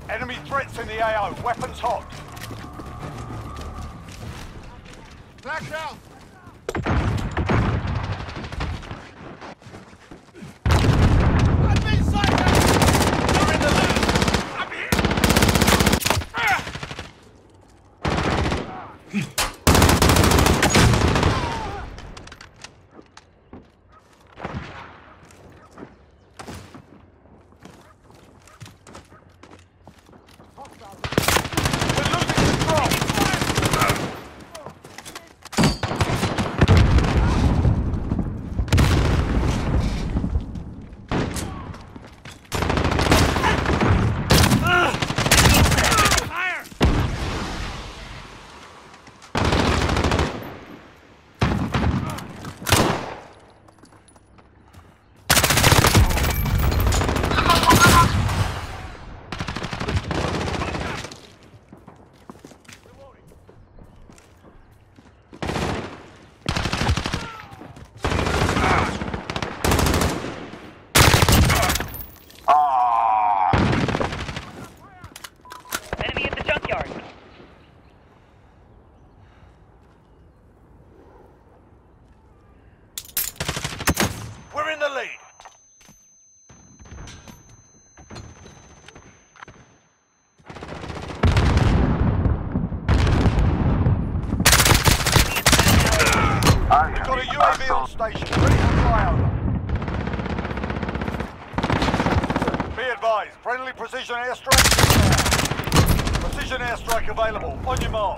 Enemy threats in the AO. Weapons hot. Flash out! I've been sighted! You're in the lead! I'm here! We're in the lead. We've got a UAV on station, ready for flyover. Be advised, friendly precision airstrike. Precision airstrike available. On your mark.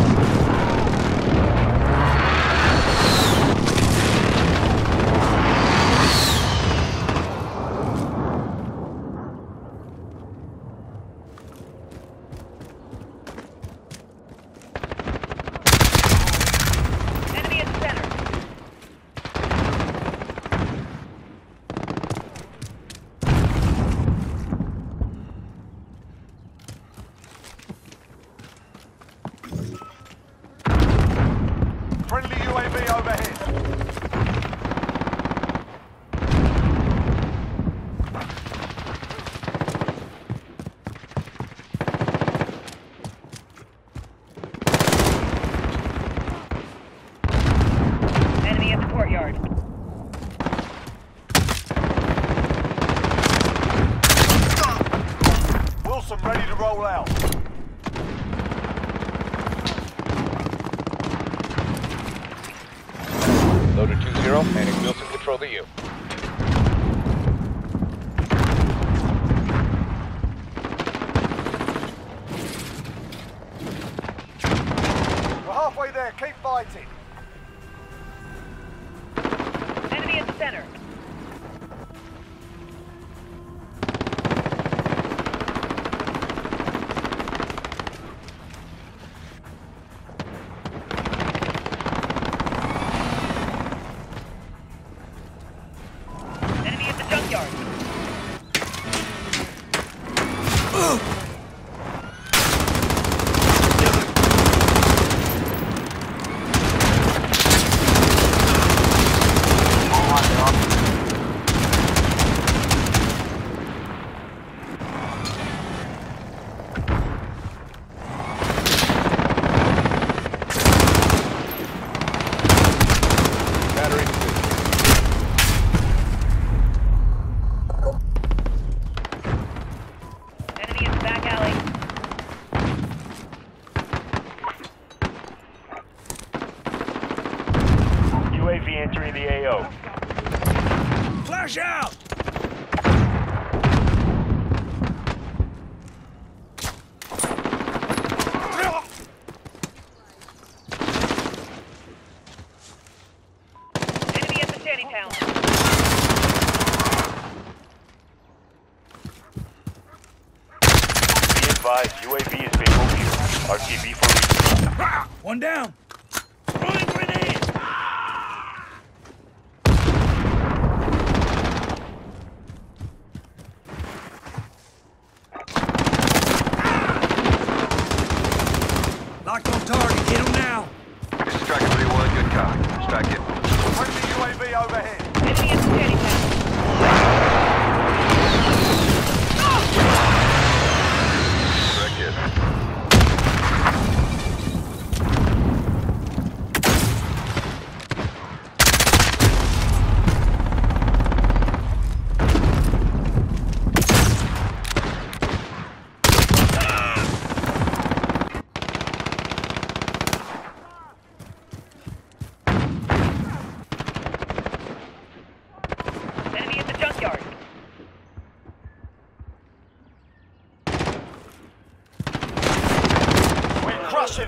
Friendly UAV overhead. Enemy at the courtyard. Wilson ready to roll out. Loader 2-0, and Wilson control to you. We're halfway there, keep fighting. Enemy at the center. Enemy at the junkyard. Battery. Enemy in the back alley. UAV entering the AO. Flash out! Enemy at the shanty town. Be advised, UAV is being reviewed. RTV for resupply. One down! Throwing grenade! Locked on target, hit him now! This is Striker 3-1, good copy. Strike it. Friendly UAV overhead. Enemy at the shanty town.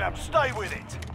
jab. Stay with it.